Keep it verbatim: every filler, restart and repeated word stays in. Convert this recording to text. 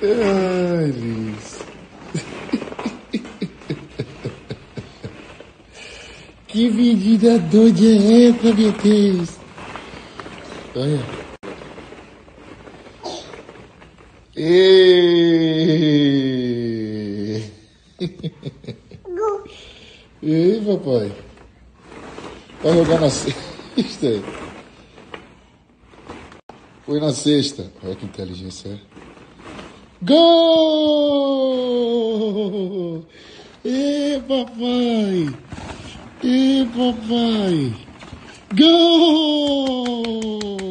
Ai, Liz. Que menina doida é essa, meu Deus? Olha. Ei! Ei, papai. Vai jogar na cesta. Foi na cesta. Olha que inteligência é. Gol! Ei, papai! Ei, papai! Gol!